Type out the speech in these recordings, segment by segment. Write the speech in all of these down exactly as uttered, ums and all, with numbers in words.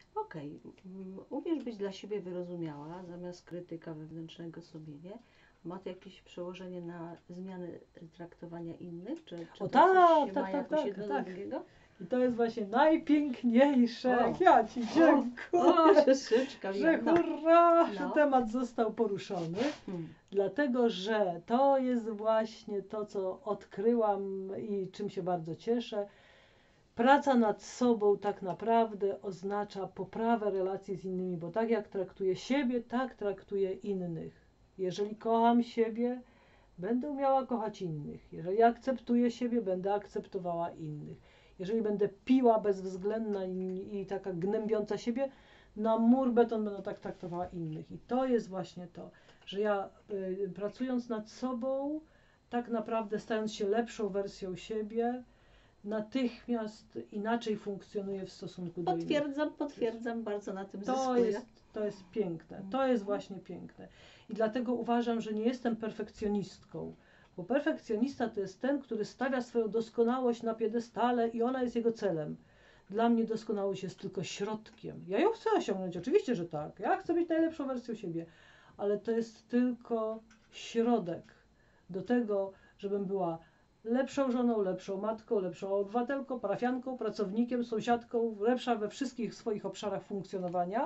Okej, mm, umiesz być dla siebie wyrozumiała, zamiast krytyka wewnętrznego sumienia. Ma to jakieś przełożenie na zmianę traktowania innych? Czy, czy O to coś tak, się tak, ma tak, jakoś tak, jedno do tak. drugiego? I to jest właśnie najpiękniejsze. O, Ja Ci O, dziękuję, siostrzyczka że miła. No. hurra, że No. temat został poruszony. Hmm. Dlatego, że to jest właśnie to, co odkryłam i czym się bardzo cieszę. Praca nad sobą tak naprawdę oznacza poprawę relacji z innymi, bo tak jak traktuję siebie, tak traktuję innych. Jeżeli kocham siebie, będę umiała kochać innych. Jeżeli akceptuję siebie, będę akceptowała innych. Jeżeli będę piła bezwzględna i, i taka gnębiąca siebie, na mur beton będę tak traktowała innych. I to jest właśnie to, że ja y, pracując nad sobą, tak naprawdę stając się lepszą wersją siebie, natychmiast inaczej funkcjonuje w stosunku do innych. Potwierdzam, potwierdzam, bardzo na tym To zyskuję. jest, to jest piękne, to jest właśnie piękne. I dlatego uważam, że nie jestem perfekcjonistką, bo perfekcjonista to jest ten, który stawia swoją doskonałość na piedestale i ona jest jego celem. Dla mnie doskonałość jest tylko środkiem. Ja ją chcę osiągnąć, oczywiście, że tak. Ja chcę być najlepszą wersją siebie, ale to jest tylko środek do tego, żebym była lepszą żoną, lepszą matką, lepszą obywatelką, parafianką, pracownikiem, sąsiadką, lepsza we wszystkich swoich obszarach funkcjonowania,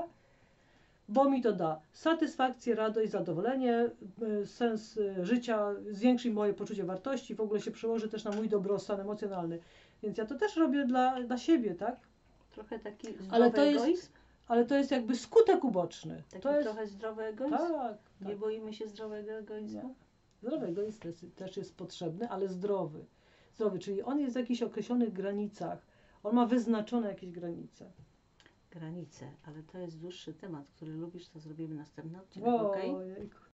bo mi to da satysfakcję, radość, zadowolenie, y, sens y, życia, zwiększy moje poczucie wartości, w ogóle się przełoży też na mój dobrostan emocjonalny. Więc ja to też robię dla, dla siebie, tak? Trochę taki zdrowy Ale to jest- egoizm? Ale to jest jakby skutek uboczny. Taki To jest trochę zdrowy egoizm? tak, Nie tak. boimy się zdrowego egoizmu? Zdrowy egoizm też, też jest potrzebny, ale zdrowy. Zdrowy, czyli on jest w jakichś określonych granicach. On ma wyznaczone jakieś granice. Granice, ale to jest dłuższy temat, który lubisz, to zrobimy następny odcinek, okej? Ojejku.